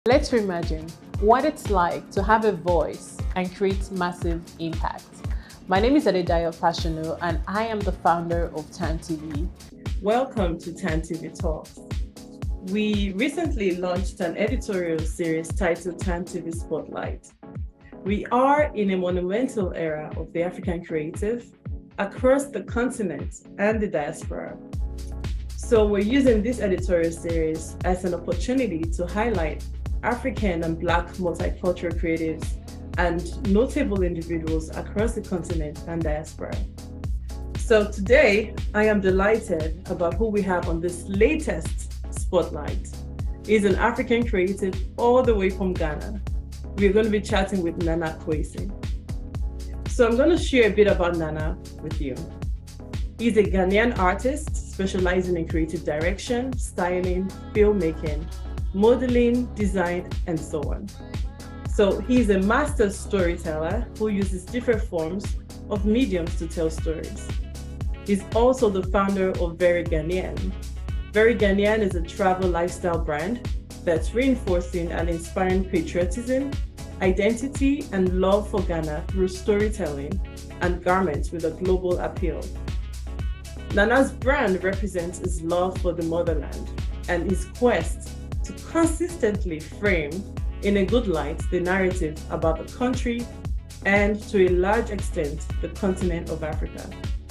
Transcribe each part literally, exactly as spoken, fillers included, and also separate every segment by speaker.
Speaker 1: Let's reimagine what it's like to have a voice and create massive impact. My name is Adedayo Fashanu and I am the founder of T A N T V. Welcome to T A N T V Talks. We recently launched an editorial series titled T A N T V Spotlight. We are in a monumental era of the African creative across the continent and the diaspora. So we're using this editorial series as an opportunity to highlight African and Black multicultural creatives and notable individuals across the continent and diaspora. So today, I am delighted about who we have on this latest spotlight. He's an African creative all the way from Ghana. We're going to be chatting with Nana Kwasi. So I'm going to share a bit about Nana with you. He's a Ghanaian artist specializing in creative direction, styling, filmmaking, modeling, design, and so on. So he's a master storyteller who uses different forms of mediums to tell stories. He's also the founder of Very Ghanaian. Very Ghanaian is a travel lifestyle brand that's reinforcing and inspiring patriotism, identity, and love for Ghana through storytelling and garments with a global appeal. Nana's brand represents his love for the motherland and his quest to consistently frame in a good light the narrative about the country and to a large extent the continent of Africa.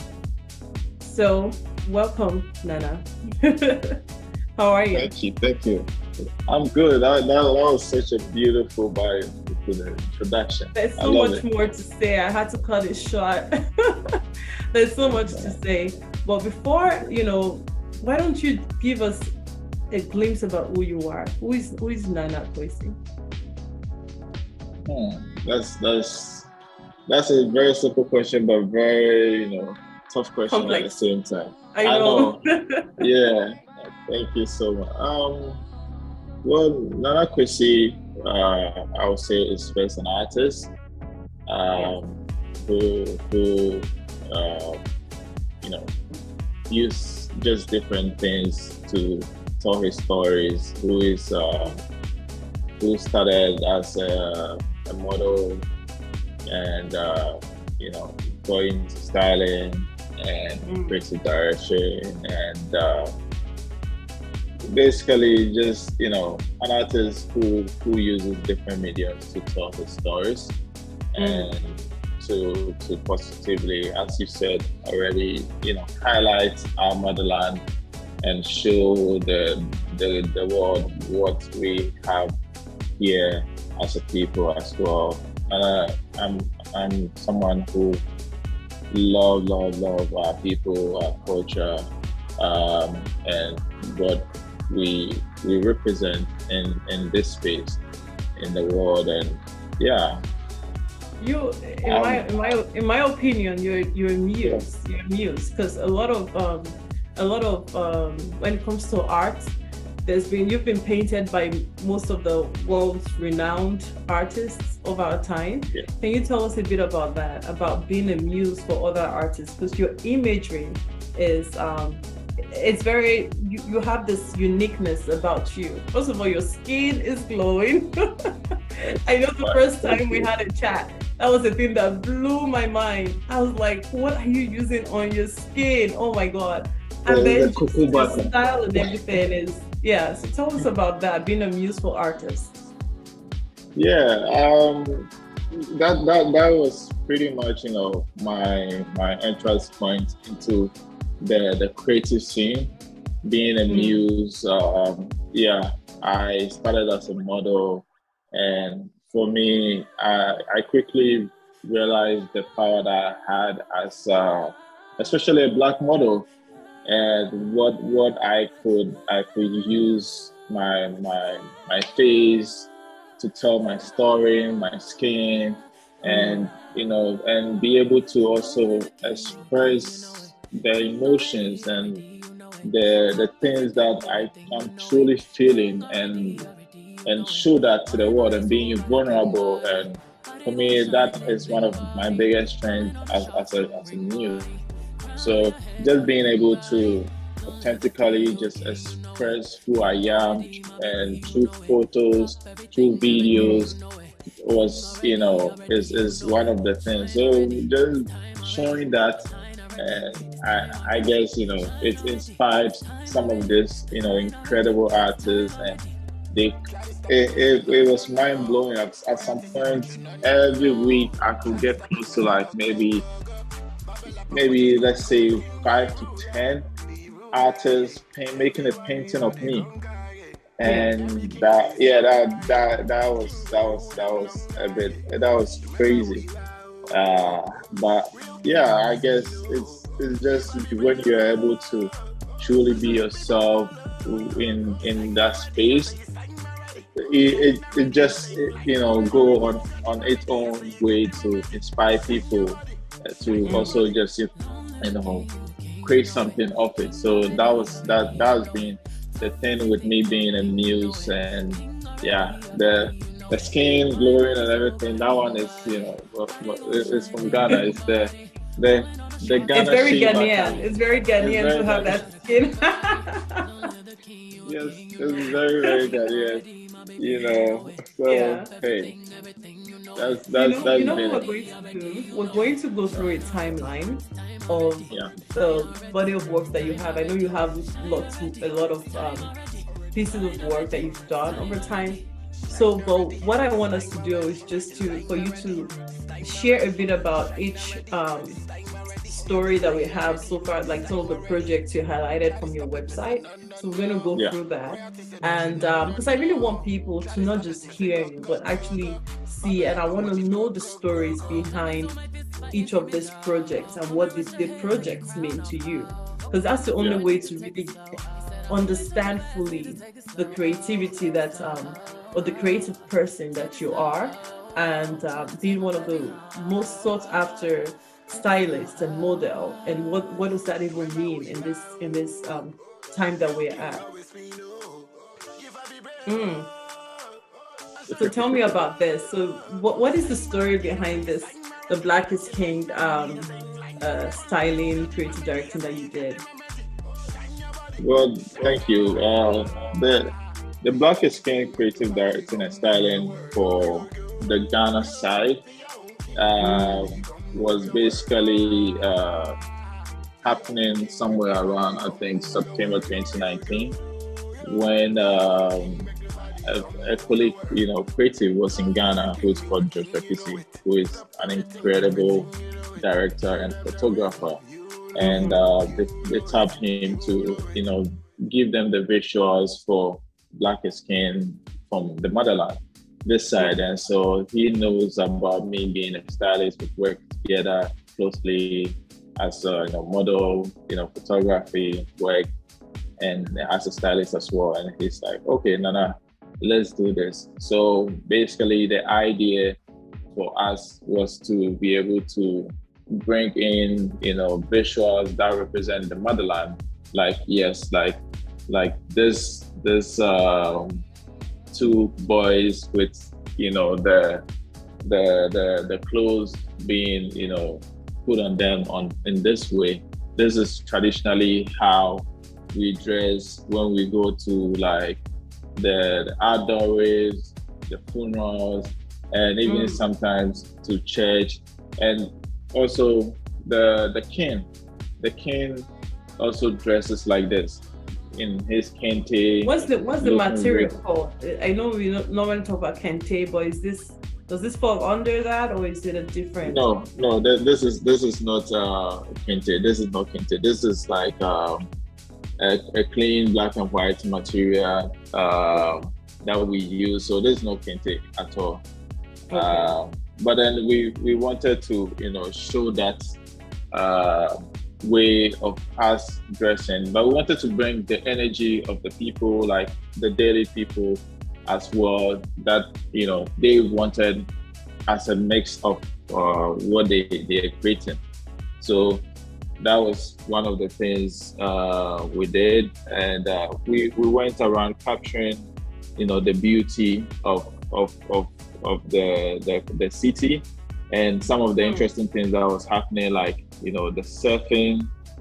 Speaker 1: So welcome, Nana. How are you?
Speaker 2: Thank you, thank you. I'm good. That, that, that was such a beautiful bio to the introduction.
Speaker 1: There's so much it. more to say. I had to cut it short. There's so much yeah. to say. But before, you know, why don't you give us a glimpse about who you are? Who is who is Nana Kwasi?
Speaker 2: Hmm. That's that's that's a very simple question, but very you know tough question Complex. At the same time.
Speaker 1: I know.
Speaker 2: I know. Yeah. Thank you so much. Um. Well, Nana Kwasi, uh, I would say, is first an artist um, who who uh, you know use just different things to tell his stories. Who is uh, who started as a, a model and uh, you know going into styling and mm. creative direction and uh, basically just you know an artist who who uses different mediums to tell his stories mm. and to to positively, as you said already, you know highlight our motherland and show the, the the world what we have here as a people as well. And uh, I'm I'm someone who love love love our people, our culture, um, and what we we represent in in this space in the world. And yeah,
Speaker 1: you in um, my in my in my opinion, you're you're a muse. Yeah. You're a muse because a lot of um. A lot of um, when it comes to art, there's been you've been painted by most of the world's renowned artists of our time.
Speaker 2: Yeah.
Speaker 1: Can you tell us a bit about that? About being a muse for other artists, because your imagery is um, it's very you, you have this uniqueness about you. First of all, your skin is glowing. I know the first time we had a chat, that was the thing that blew my mind. I was like, what are you using on your skin? Oh my God. And then just the style and everything is, yeah. So tell us about that, being a muse for artists.
Speaker 2: Yeah, um, that that that was pretty much, you know, my my entrance point into the the creative scene, being a mm-hmm. muse. Um, yeah, I started as a model, and for me, I, I quickly realized the power that I had as, uh, especially a Black model. And what what I could I could use my my my face to tell my story, my skin, and you know, and be able to also express the emotions and the the things that I am truly feeling, and and show that to the world, and being vulnerable. And for me, that is one of my biggest strengths as, as a as a muse. So just being able to authentically just express who I am, and through photos, through videos was, you know, is, is one of the things. So just showing that, and I, I guess, you know, it inspired some of this, you know, incredible artists, and they, it, it, it was mind blowing. At, at some point, every week I could get close to like maybe, maybe let's say five to ten artists paint, making a painting of me. And that, yeah, that that that was that was that was a bit, that was crazy. Uh, but yeah, I guess it's it's just when you're able to truly be yourself in in that space, it, it, it just, you know, go on on its own way to inspire people to also just, you know, create something of it. So that was that that has been the thing with me being a Muse. And yeah, the the skin glowing and everything, that one is, you know, it's from Ghana. It's the the the Ghana.
Speaker 1: It's very Ghanaian. It's very Ghanaian it's very to have that skin.
Speaker 2: Yes, it's very very Ghanaian. You know, so yeah. Hey, that's that's
Speaker 1: you know,
Speaker 2: that's
Speaker 1: you know
Speaker 2: been
Speaker 1: what we're going to do? We're going to go through a timeline of
Speaker 2: yeah.
Speaker 1: the body of work that you have. I know you have lots, a lot of um, pieces of work that you've done over time. So, but what I want us to do is just to for you to share a bit about each um, story that we have so far, like some of the projects you highlighted from your website. So we're going to go
Speaker 2: Yeah.
Speaker 1: through that, and because um, I really want people to not just hear you, but actually see, and I want to know the stories behind each of these projects and what these the projects mean to you, because that's the only
Speaker 2: Yeah.
Speaker 1: way to really understand fully the creativity that um, or the creative person that you are, and um, being one of the most sought after stylists and model, and what what does that even mean in this in this um, time that we're at. Mm. So tell me about this. So what what is the story behind this, the Black is King um, uh, styling, creative directing that you did?
Speaker 2: Well, thank you. Uh, the the Black is King creative directing and styling for the Ghana side uh, was basically uh, happening somewhere around, I think, September twenty nineteen, when um, a, a colleague, you know, creative was in Ghana, who is called Josh Akisi, who is an incredible director and photographer. And uh, they, they tapped him to, you know, give them the visuals for Black is King from the motherland, this side. And so he knows about me being a stylist. We've worked together closely as a, you know, model, you know, photography work, and as a stylist as well. And he's like, okay, Nana, let's do this. So basically the idea for us was to be able to bring in, you know, visuals that represent the motherland. Like, yes, like like this this um, two boys with, you know, the the the the clothes being, you know, put on them on in this way. This is traditionally how we dress when we go to like the, the outdoor ways, the funerals, and even mm. sometimes to church. And also the the king, the king also dresses like this in his kente.
Speaker 1: What's the what's the material called? I know we normally talk about kente, but is this does this fall under that, or is it a different?
Speaker 2: No, no. Th- this is this is not uh, kente. This is not kente. This is like um, a, a clean black and white material uh, that we use. So there's no kente at all. Okay. Uh, but then we we wanted to, you know, show that uh, way of us dressing, but we wanted to bring the energy of the people, like the daily people as well, that, you know, they wanted as a mix of uh, what they, they are creating. So that was one of the things uh, we did. And uh, we, we went around capturing, you know, the beauty of, of, of, of the, the, the city, and some of the interesting things that was happening, like, you know, the surfing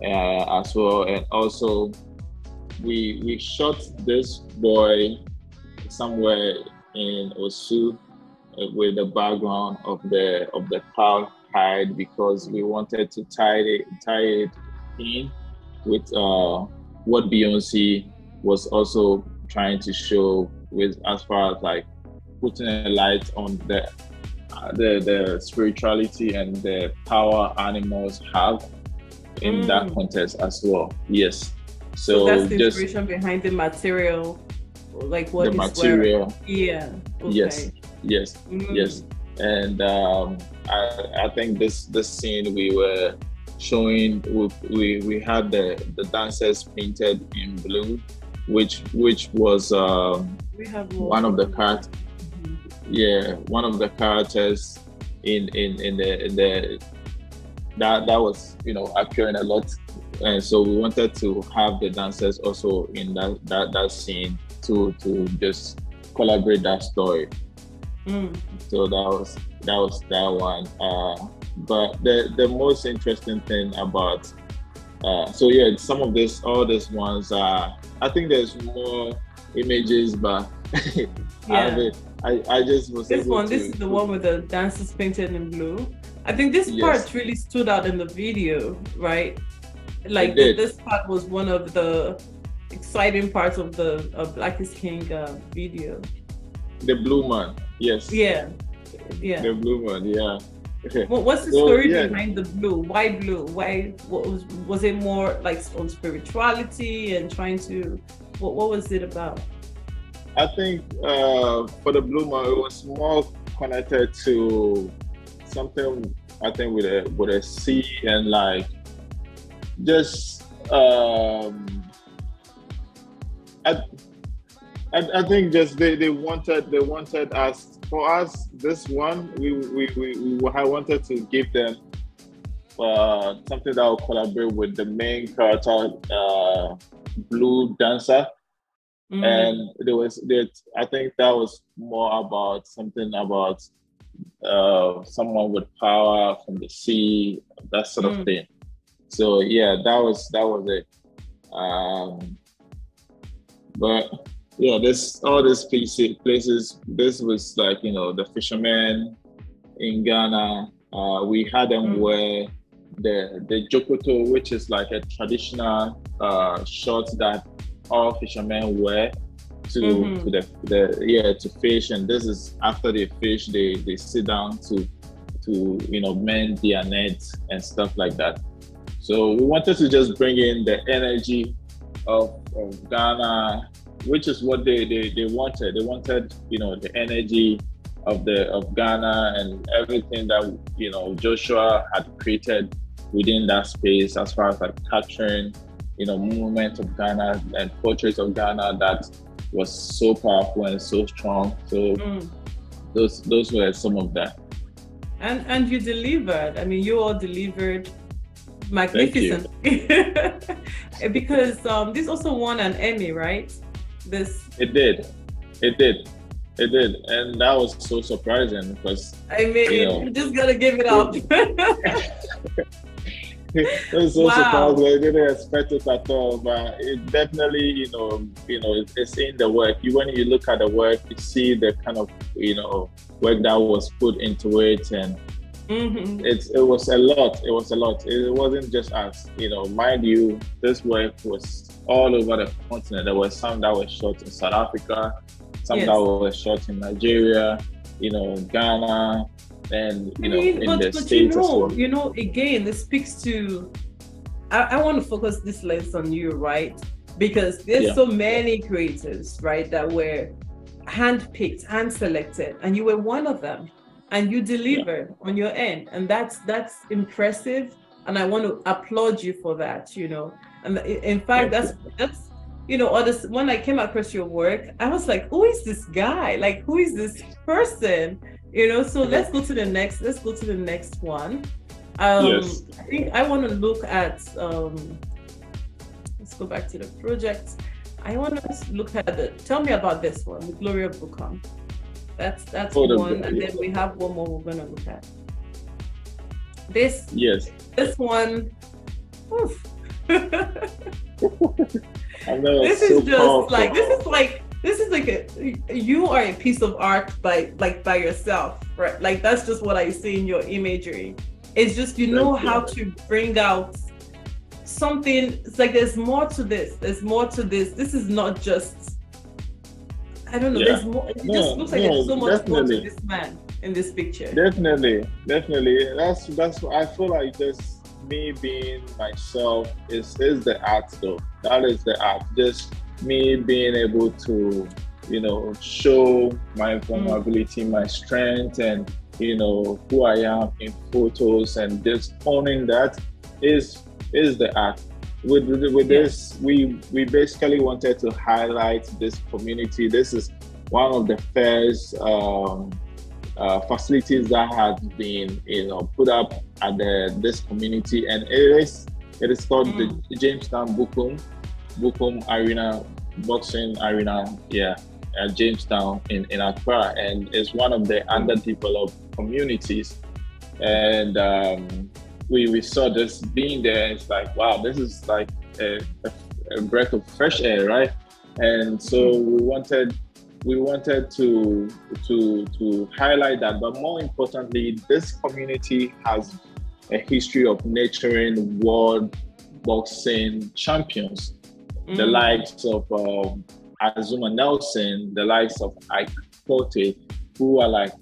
Speaker 2: uh, as well. And also we we shot this boy somewhere in Osu uh, with the background of the of the cow hide, because we wanted to tie it tie it in with uh, what Beyoncé was also trying to show, with as far as like putting a light on the uh, the the spirituality and the power animals have in mm. that context as well. Yes. So,
Speaker 1: so that's the
Speaker 2: just,
Speaker 1: inspiration behind the material, like what
Speaker 2: the material.
Speaker 1: Wearing. Yeah. Okay.
Speaker 2: Yes. Yes. Mm. Yes. And um, I I think this this scene we were showing, we we, we had the the dancers painted in blue, which which was um,
Speaker 1: we have
Speaker 2: one of the characters. Mm-hmm. Yeah, one of the characters in in in the in the that that was, you know, appearing a lot, and so we wanted to have the dancers also in that that that scene to to just collaborate that story. Mm. So that was that was that one. Uh, but the the most interesting thing about uh, so yeah, some of this, all these ones are. I think there's more images, but
Speaker 1: yeah.
Speaker 2: I, I just was
Speaker 1: this
Speaker 2: able
Speaker 1: one.
Speaker 2: to,
Speaker 1: This is the one with the dancers painted in blue. I think this
Speaker 2: yes.
Speaker 1: part really stood out in the video, right? Like this part was one of the exciting parts of the of Black is King uh, video.
Speaker 2: The blue man, yes.
Speaker 1: Yeah, yeah.
Speaker 2: The blue man, yeah.
Speaker 1: Well, what's the story so, yeah. behind the blue? Why blue? Why what was was it more like on spirituality and trying to? What what was it about?
Speaker 2: I think uh, for the blue man, it was more connected to something. I think with a with a sea and like just. Um, I, I I think just they, they wanted they wanted us for us this one we we we, we wanted to give them uh, something that will collaborate with the main character, uh, blue dancer. Mm-hmm. And there was that I think that was more about something about uh, someone with power from the sea, that sort mm. of thing. So yeah, that was that was it. Um, but yeah, this all these places, places. This was like, you know, the fishermen in Ghana. Uh, we had them mm. wear the the jokoto, which is like a traditional uh, short that all fishermen wear to mm-hmm. to the, the yeah to fish. And this is after they fish, they they sit down to to you know mend their nets and stuff like that. So we wanted to just bring in the energy of, of Ghana, which is what they, they they wanted. They wanted you know the energy of the of Ghana and everything that you know Joshua had created within that space, as far as like capturing you know, movement of Ghana and portraits of Ghana that was so powerful and so strong. So mm. those those were some of that.
Speaker 1: And and you delivered. I mean, you all delivered magnificently. Because um, this also won an Emmy, right? This.
Speaker 2: It did. It did. It did. And that was so surprising because
Speaker 1: I mean, you know, you just gotta give it up.
Speaker 2: It was so wow. surprising. I didn't expect it at all, but it definitely, you know, you know, it's in the work. You when you look at the work, you see the kind of, you know, work that was put into it, and mm-hmm. it's it was a lot. It was a lot. It wasn't just us, you know. Mind you, this work was all over the continent. There was some that was shot in South Africa, some yes. that was shot in Nigeria, you know, Ghana. And you know, I mean, in
Speaker 1: but,
Speaker 2: the
Speaker 1: but
Speaker 2: States
Speaker 1: you know,
Speaker 2: as well.
Speaker 1: you know, again, this speaks to. I, I want to focus this lens on you, right? Because there's yeah. so many creators, right, that were handpicked, hand selected, and you were one of them, and you delivered yeah. on your end, and that's that's impressive, and I want to applaud you for that. You know, and in fact, that's that's. You know, others, when I came across your work, I was like, who is this guy? Like, who is this person? You know, so let's go to the next, let's go to the next one. Um, yes. I think I want to look at, um, let's go back to the project. I want to look at the, tell me about this one, the Gloria Buckham. That's, that's oh, one, the, and yeah. then we have one more we're going to look at. This,
Speaker 2: yes.
Speaker 1: This one, oof,
Speaker 2: I know.
Speaker 1: This
Speaker 2: So
Speaker 1: is just
Speaker 2: powerful.
Speaker 1: like this is like this is like a you are a piece of art by like by yourself, right? Like that's just what I see in your imagery. It's just you know
Speaker 2: Thank you.
Speaker 1: how to bring out something. It's like there's more to this. There's more to this. This is not just I don't know.
Speaker 2: Yeah.
Speaker 1: There's more. It
Speaker 2: No,
Speaker 1: just looks like
Speaker 2: no,
Speaker 1: there's so much more to
Speaker 2: definitely.
Speaker 1: this man in this picture.
Speaker 2: Definitely, definitely. That's that's. I feel like just me being myself is is the art though. That is the art. Just me being able to, you know, show my vulnerability, my strength, and you know who I am in photos, and just owning that is is the art. With with
Speaker 1: Yeah.
Speaker 2: this, we we basically wanted to highlight this community. This is one of the first um, uh, facilities that has been you know put up at the this community, and it is it is called
Speaker 1: Mm.
Speaker 2: the Jamestown Bukum Bukum Arena Boxing Arena. Yeah, at Jamestown in in Accra, and it's one of the underdeveloped communities. And um, we we saw this being there. It's like wow, this is like a, a, a breath of fresh air, right? And so we wanted we wanted to to to highlight that, but more importantly, this community has a history of nurturing world boxing champions,
Speaker 1: Mm.
Speaker 2: the likes of um, Azuma Nelson, the likes of Ike Kote, who are like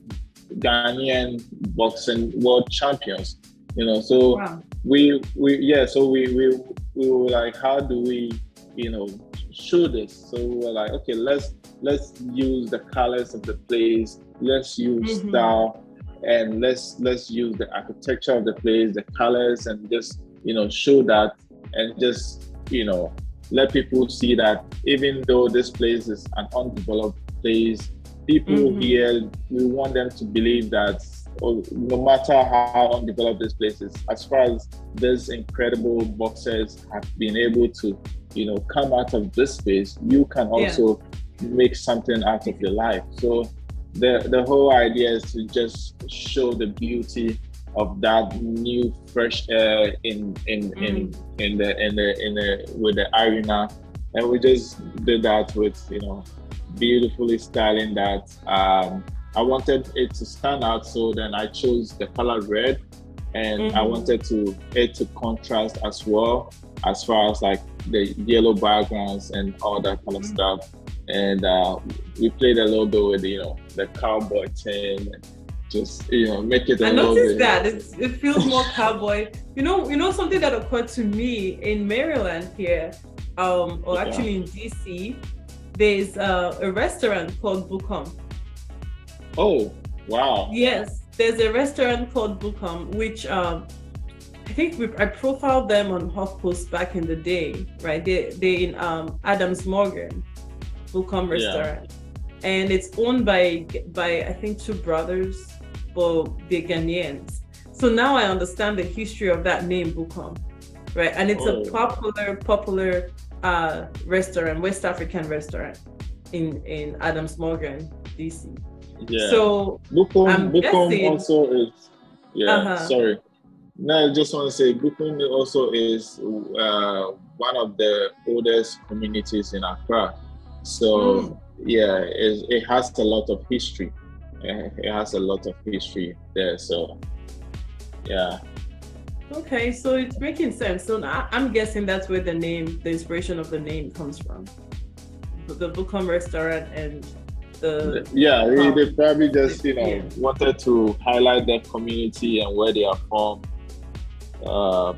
Speaker 2: Ghanaian boxing world champions. You know, so
Speaker 1: Wow.
Speaker 2: we we yeah, so we we we were like, how do we you know show this? So we were like, okay, let's let's use the colors of the place, let's use
Speaker 1: Mhm.
Speaker 2: style, and let's let's use the architecture of the place, the colors, and just you know show that, and just you know let people see that even though this place is an undeveloped place, people
Speaker 1: Mhm.
Speaker 2: here, we want them to believe that oh, no matter how undeveloped this place is, as far as these incredible boxers have been able to, you know, come out of this space, you can also make something out of your life. So the the whole idea is to just show the beauty of that new fresh air in in
Speaker 1: Mm.
Speaker 2: in in the in the in the with the arena, and we just did that with you know beautifully styling that. Um, I wanted it to stand out, so then I chose the color red, and
Speaker 1: Mhm.
Speaker 2: I wanted to it to contrast as well, as far as like the yellow backgrounds and all that kind of
Speaker 1: Mhm.
Speaker 2: stuff. And uh, we played a little bit with you know the cowboy thing, and just you know make it a
Speaker 1: I
Speaker 2: little
Speaker 1: noticed
Speaker 2: bit.
Speaker 1: that it's, it feels more cowboy. You know, you know something that occurred to me in Maryland here, um, or
Speaker 2: Yeah.
Speaker 1: actually in D C. There's uh, a restaurant called Bukum.
Speaker 2: Oh wow!
Speaker 1: Yes, there's a restaurant called Bukum, which um, I think we, I profiled them on HuffPost back in the day, right? They they in um, Adams Morgan, Bukum restaurant, and it's owned by by I think two brothers, but they're Ghanaians. So now I understand the history of that name, Bukum, right? And it's
Speaker 2: Oh.
Speaker 1: a popular popular uh, restaurant, West African restaurant in in Adams Morgan, D C.
Speaker 2: Yeah.
Speaker 1: So
Speaker 2: Bukum,
Speaker 1: I'm
Speaker 2: Bukum
Speaker 1: guessing-
Speaker 2: also is, yeah,
Speaker 1: Uh-huh.
Speaker 2: sorry. No, I just want to say Bukum also is uh, one of the oldest communities in Accra. So,
Speaker 1: Mm.
Speaker 2: yeah, it, it has a lot of history. Uh, It has a lot of history there. So, yeah.
Speaker 1: Okay, so it's making sense. So I, I'm guessing that's where the name, the inspiration of the name comes from. The, the Bukum restaurant and the
Speaker 2: Yeah, they,
Speaker 1: um,
Speaker 2: they probably just, you know,
Speaker 1: yeah.
Speaker 2: wanted to highlight their community and where they are from. Uh,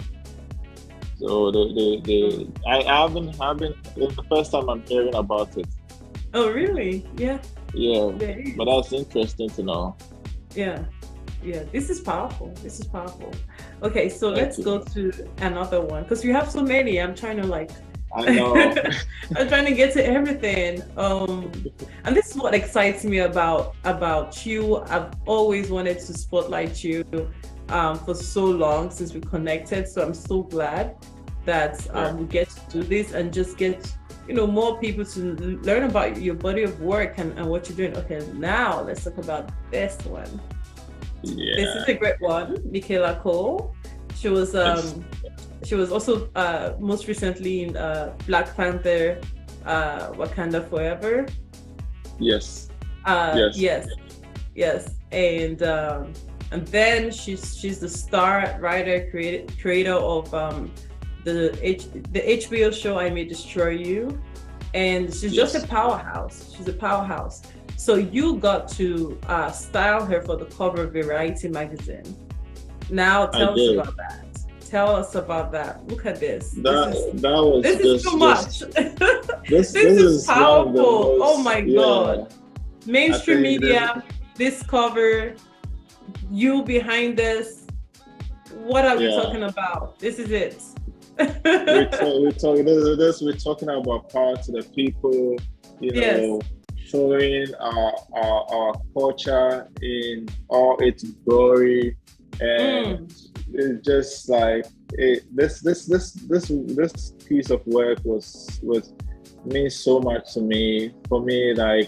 Speaker 2: so they, they, they I, I haven't, haven't, it's the first time I'm hearing about it.
Speaker 1: Oh really? Yeah.
Speaker 2: Yeah,
Speaker 1: There is.
Speaker 2: but that's interesting to know.
Speaker 1: Yeah. Yeah. This is powerful. This is powerful. Okay, so
Speaker 2: Thank
Speaker 1: let's
Speaker 2: you.
Speaker 1: go to another one because you have so many. I'm trying to like
Speaker 2: I know.
Speaker 1: I'm trying to get to everything. Um, and this is what excites me about about you. I've always wanted to spotlight you um, for so long since we connected. So I'm so glad that um,
Speaker 2: Yeah.
Speaker 1: we get to do this and just get you know more people to l- learn about your body of work and, and what you're doing. Okay, now let's talk about this one. This
Speaker 2: Yeah.
Speaker 1: is a great one, Michaela Cole. She was um, she was also uh, most recently in uh, Black Panther, uh, Wakanda Forever.
Speaker 2: Yes.
Speaker 1: Uh,
Speaker 2: yes.
Speaker 1: Yes. Yes. And um, and then she's she's the star writer, creator creator of um, the H the H B O show I May Destroy You, and she's
Speaker 2: Yes.
Speaker 1: just a powerhouse. She's a powerhouse. So you got to uh, style her for the cover of Variety magazine. Now tell
Speaker 2: I
Speaker 1: us
Speaker 2: did.
Speaker 1: about that. Tell us about that. Look at this.
Speaker 2: That
Speaker 1: this is,
Speaker 2: that was
Speaker 1: this
Speaker 2: just,
Speaker 1: is too
Speaker 2: just,
Speaker 1: much.
Speaker 2: this,
Speaker 1: this,
Speaker 2: this
Speaker 1: is
Speaker 2: is one of the
Speaker 1: powerful.
Speaker 2: most,
Speaker 1: Oh my
Speaker 2: yeah,
Speaker 1: God. Mainstream
Speaker 2: I think
Speaker 1: media, this cover, you behind this. What are we
Speaker 2: Yeah.
Speaker 1: talking about? This is it.
Speaker 2: we're, talk, we're talking this, this we're talking about power to the people, you know,
Speaker 1: Yes.
Speaker 2: showing our, our our culture in all its glory, and
Speaker 1: Mm.
Speaker 2: it's just like it, this this this this this piece of work was was means so much to me. For me, like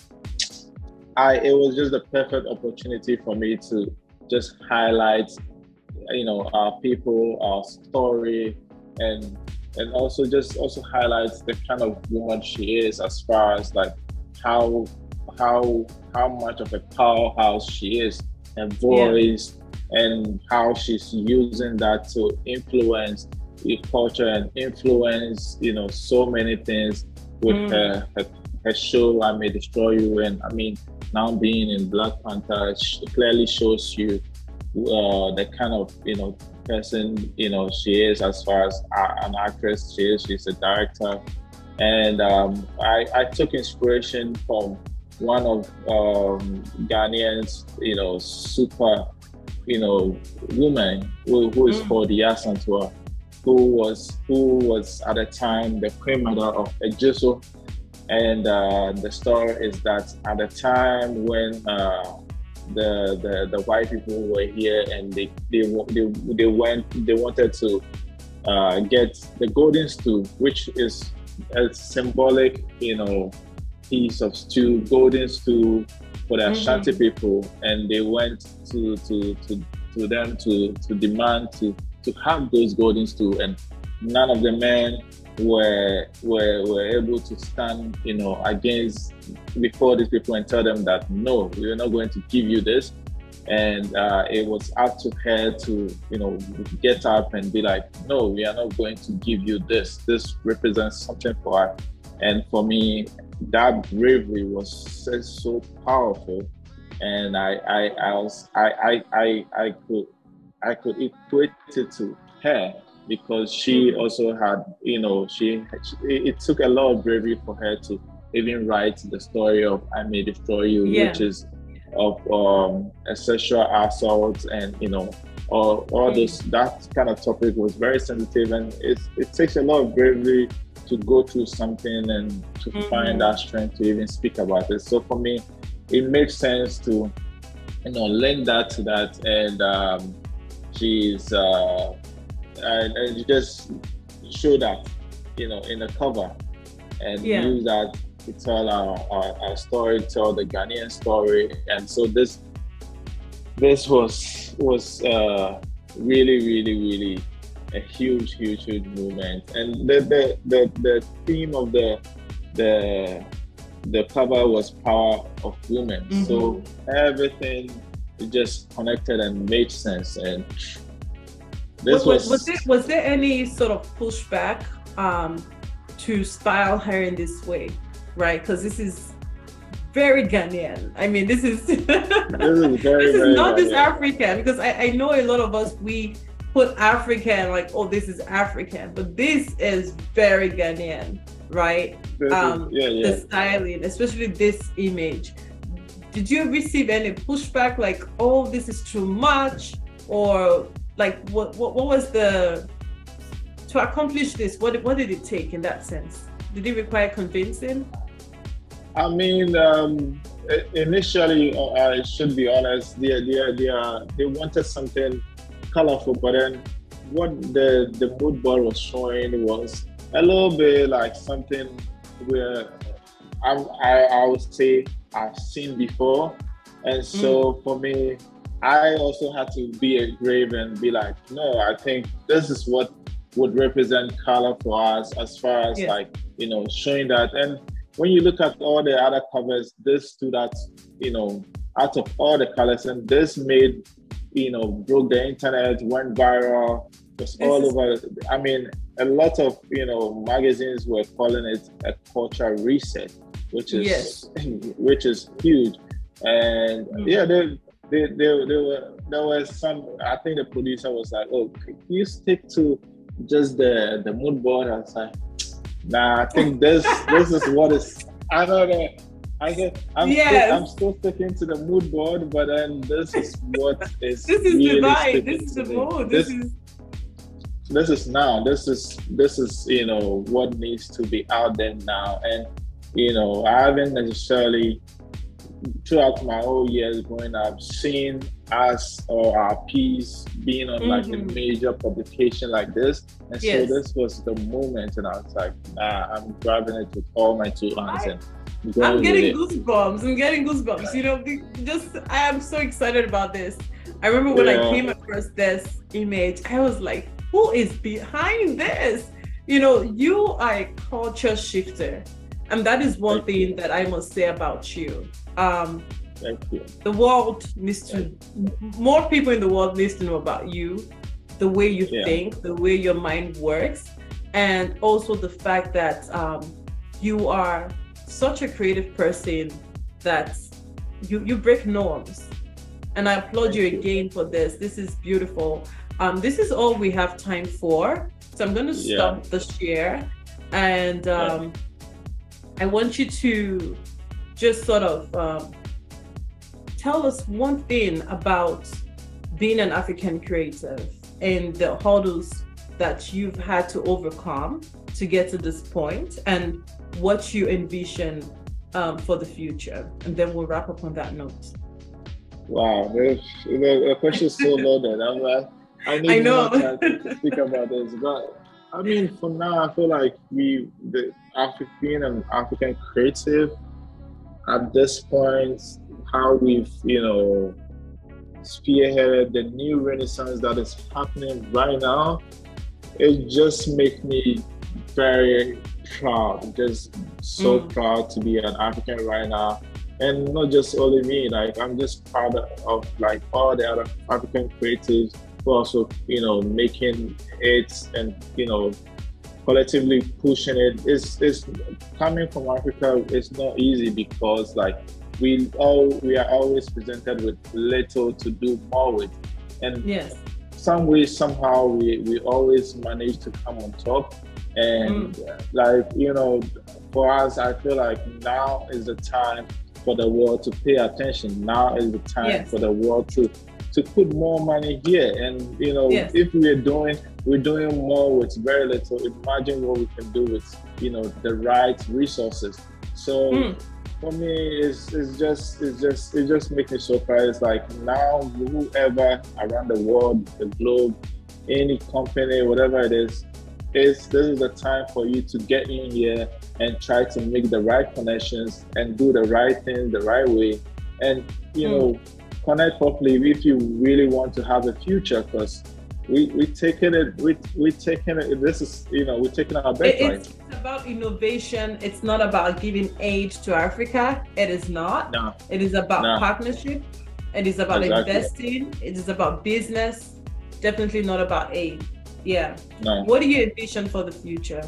Speaker 2: I it was just the perfect opportunity for me to just highlight, you know, our people, our story, and and also just also highlights the kind of woman she is, as far as like how how how much of a powerhouse she is, her voice, yeah. and how she's using that to influence the culture and influence, you know, so many things with mm. her, her her show I May Destroy You. And I mean, now being in Black Panther, it clearly shows you uh, the kind of, you know, person, you know, she is, as far as an actress she is. She's a director. And um, I, I took inspiration from one of um, Ghanaian's, you know, super, you know, woman who, who is mm. called Ashanti, who was who was at the time the queen mother of Ejiso. And uh, the story is that at the time when uh, the, the the white people were here, and they they they, they went they wanted to uh, get the golden stool, which is a symbolic, you know, piece of stew, golden stool for the mm-hmm. Ashanti people, and they went to to to, to them to to demand to to have those golden stool, and none of the men were were were able to stand, you know, against before these people and tell them that no, we are not going to give you this. And uh, it was up to her to, you know, get up and be like, no, we are not going to give you this. This represents something for us. And for me, that bravery was so, so powerful, and I I I was I I I, I could I could equate it to her, because she also had, you know, she, she it took a lot of bravery for her to even write the story of I May Destroy You, yeah. which is of um, a sexual assault, and, you know, all, all this, that kind of topic was very sensitive, and it, it takes a lot of bravery to go through something and to mm-hmm. find that strength to even speak about it. So for me, it makes sense to, you know, link that to that. And um, she's, uh, and, and you just show that, you know, in the cover, and yeah. use that to tell our, our, our story, tell the Ghanaian story. And so this this was was uh, really, really, really a huge, huge, huge movement. And the the the, the theme of the the the cover was power of women. Mm-hmm. So everything just connected and made sense. And this
Speaker 1: was was,
Speaker 2: was
Speaker 1: was, there, was there any sort of pushback um, to style her in this way, right? Because this is very Ghanaian. I mean, this is this is, very, this is not this African, because I, I know a lot of us, we put African like, oh, this is African, but this is very Ghanaian, right? Um,
Speaker 2: yeah, yeah.
Speaker 1: The styling, especially this image. Did you receive any pushback like, oh, this is too much, or like what, what what was the, to accomplish this, what what did it take in that sense? Did it require convincing?
Speaker 2: I mean, um, initially, I should be honest, they they they, they wanted something colorful, but then what the the mood board was showing was a little bit like something where I I, I would say I've seen before. And so mm. for me, I also had to be brave and be like, no, I think this is what would represent color for us, as far as
Speaker 1: yes.
Speaker 2: like, you know, showing that. And when you look at all the other covers, this stood out, you know, out of all the colors, and this made, you know, broke the internet, went viral, was all
Speaker 1: is-
Speaker 2: over. I mean, a lot of, you know, magazines were calling it a cultural reset, which is
Speaker 1: yes.
Speaker 2: which is huge. And
Speaker 1: mm.
Speaker 2: yeah, they, they, they, they were, there was some, I think the producer was like, oh, can you stick to just the, the mood board? I was like, nah, I think this this is what is, I don't know. I get, I'm,
Speaker 1: yes.
Speaker 2: still, I'm still sticking to the mood board, but then this is what is
Speaker 1: this is
Speaker 2: really
Speaker 1: the vibe, this is the
Speaker 2: me.
Speaker 1: mood,
Speaker 2: this,
Speaker 1: this is
Speaker 2: this is now, this is, this is, you know, what needs to be out there now. And, you know, I haven't necessarily, throughout my whole years growing up, seen us or our piece being on mm-hmm. like a major publication like this. And yes. so this was the moment, and I was like, nah, I'm grabbing it with all my two hands.
Speaker 1: I,
Speaker 2: and
Speaker 1: I'm getting goosebumps. I'm getting goosebumps. You know, just I am so excited about this. I remember when yeah. I came across this image, I was like, who is behind this? You know, you are a culture shifter. And that is one Thank thing you. that I must say about you. Um,
Speaker 2: Thank you.
Speaker 1: The world needs to, more people in the world needs to know about you, the way you yeah. think, the way your mind works, and also the fact that um, you are such a creative person that you, you break norms. And I applaud you, you again for this. This is beautiful. Um, this is all we have time for. So I'm going to stop yeah. the share. And um, yeah. I want you to just sort of um, tell us one thing about being an African creative and the hurdles that you've had to overcome to get to this point, and what you envision um, for the future. And then we'll wrap up on that note.
Speaker 2: Wow, the, the question is so loaded. I'm like, I need
Speaker 1: I know.
Speaker 2: more time to speak about this. But I mean, for now, I feel like we, the African, being an African creative, at this point, how we've, you know, spearheaded the new renaissance that is happening right now, it just makes me very proud, just so mm. proud to be an African right now. And not just only me, like I'm just proud of like all the other African creatives who also, you know, making it and, you know, collectively pushing it. It's, it's coming from Africa, it's not easy because like we all we are always presented with little to do more with. And
Speaker 1: yes.
Speaker 2: some way, somehow we, we always manage to come on top. And mm. like, you know, for us, I feel like now is the time for the world to pay attention. Now is the time yes. for the world to to put more money here. And you know, yes. if we're doing we're doing more with very little, imagine what we can do with, you know, the right resources. So mm. for me, it's it's just it's just it just makes me so proud. It's like now whoever around the world, the globe, any company, whatever it is, is this is the time for you to get in here and try to make the right connections and do the right thing the right way, and you mm. know, connect properly if you really want to have a future. Because we we taking it we we taking it. This is, you know, we're taking our bet.
Speaker 1: It's about innovation. It's not about giving aid to Africa. It is not.
Speaker 2: No.
Speaker 1: It is about
Speaker 2: no.
Speaker 1: partnership. It is about
Speaker 2: exactly.
Speaker 1: investing. It is about business. Definitely not about aid. Yeah.
Speaker 2: No.
Speaker 1: What do you envision for the future?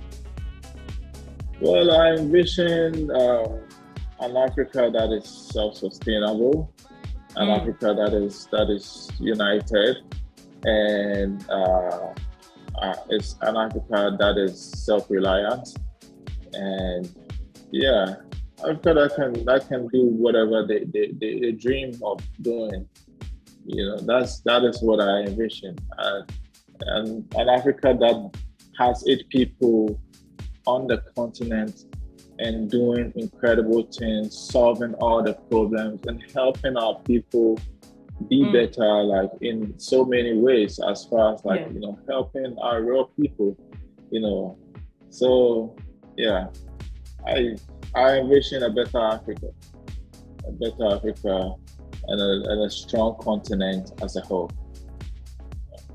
Speaker 2: Well, I envision uh, an Africa that is self-sustainable, an mm. Africa that is that is united, and uh, uh, it's an Africa that is self-reliant, and yeah, Africa that can that can do whatever they, they, they, they dream of doing. You know, that's that is what I envision, uh, and an Africa that has its people on the continent and doing incredible things, solving all the problems and helping our people be mm. better, like in so many ways, as far as like, yeah. you know, helping our real people, you know. So yeah, I I envision a better Africa, a better Africa and a, and a strong continent as a whole.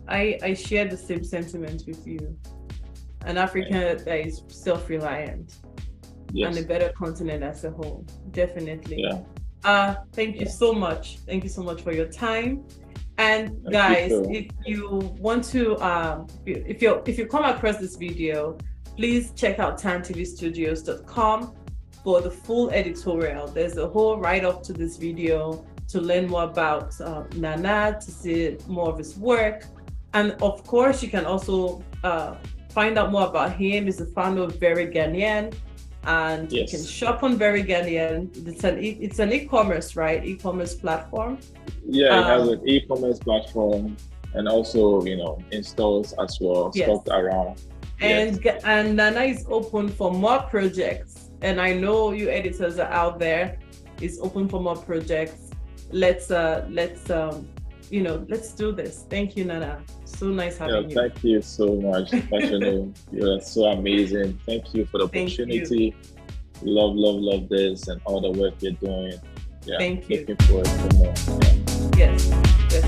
Speaker 1: I, I share the same sentiment with you. An Africa that is self-reliant, yes, and a better continent as a whole. Definitely. Yeah. Uh, thank you yeah. so much. Thank you so much for your time. And thank guys, you if you want to, um, if you if you come across this video, please check out tan t v studios dot com for the full editorial. There's a whole write-up to this video to learn more about uh, Nana, to see more of his work. And of course, you can also uh, find out more about him. He's the founder of Very Ghanaian, and yes, you can shop on Very Ghanaian. It's an e it's an e-commerce, right? E-commerce platform.
Speaker 2: Yeah, it
Speaker 1: um,
Speaker 2: has an e-commerce platform, and also, you know, in stores as well, yes, stocked around.
Speaker 1: And
Speaker 2: yes,
Speaker 1: and Nana is open for more projects. And I know you editors are out there. It's open for more projects. Let's uh let's um you know let's do this. Thank you, Nana. So nice having
Speaker 2: yeah,
Speaker 1: you.
Speaker 2: Thank you so much. You're so amazing. Thank you for the opportunity. Love, love, love this and all the work you're doing. Yeah,
Speaker 1: thank you.
Speaker 2: Looking forward to more. Yeah.
Speaker 1: Yes. Yes.